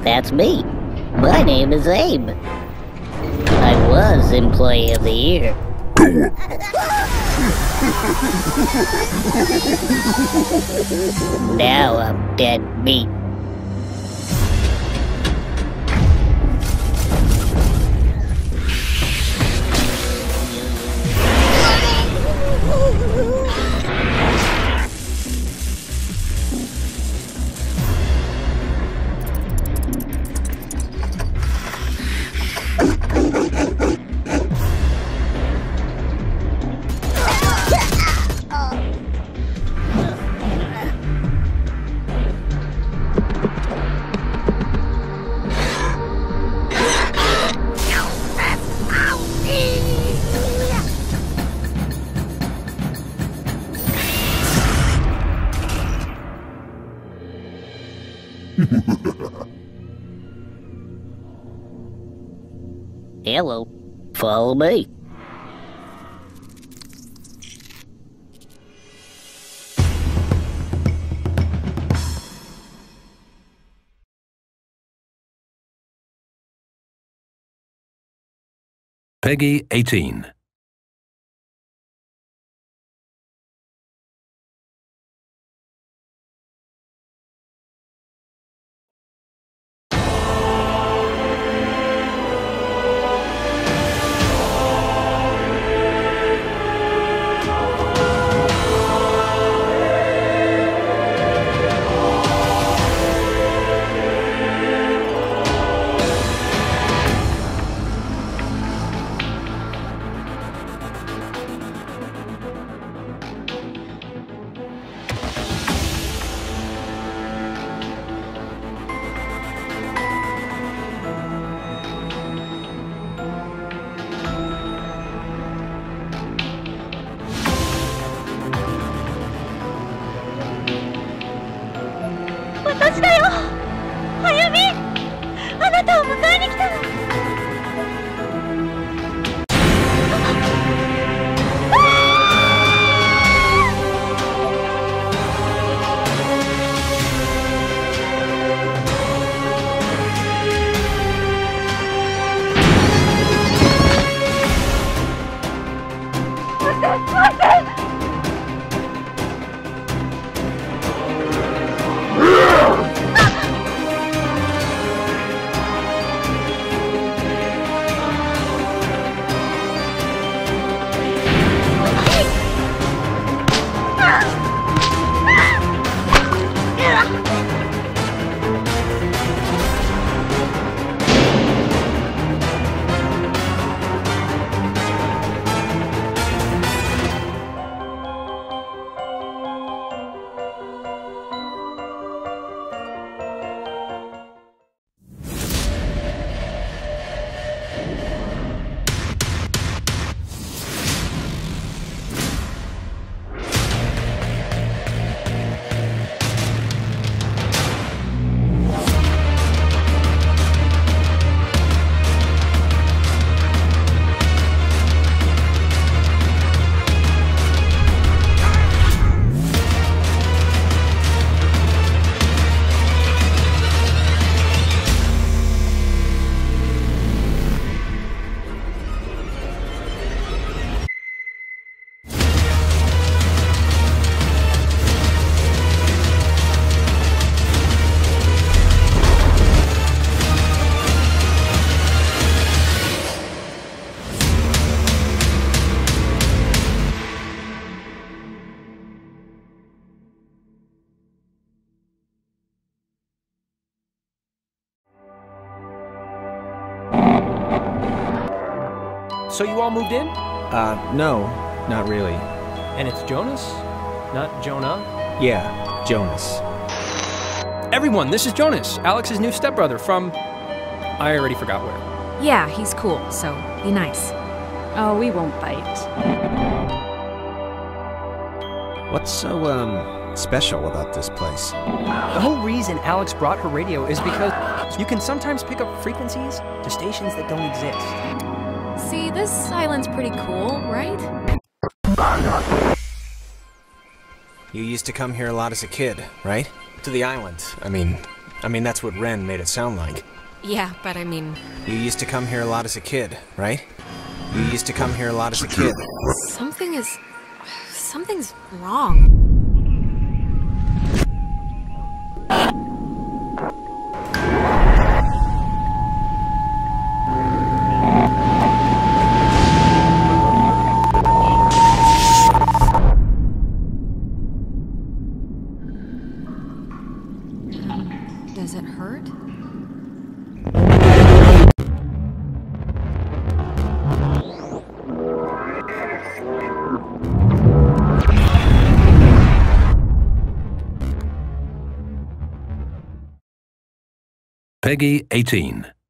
That's me. My name is Abe. I was Employee of the Year. Now I'm dead meat. Hello, follow me. Peggy 18. So you all moved in? No, not really. And it's Jonas? Not Jonah? Yeah, Jonas. Everyone, this is Jonas, Alex's new stepbrother from... I already forgot where. Yeah, he's cool, so be nice. Oh, we won't bite. What's so, special about this place? The whole reason Alex brought her radio is because you can sometimes pick up frequencies to stations that don't exist. See, this island's pretty cool, right? You used to come here a lot as a kid, right? To the island. I mean, I mean, that's what Ren made it sound like. Yeah, but I mean, You used to come here a lot as a kid, right? You used to come here a lot as a kid. something's wrong. Does it hurt? Peggy 18.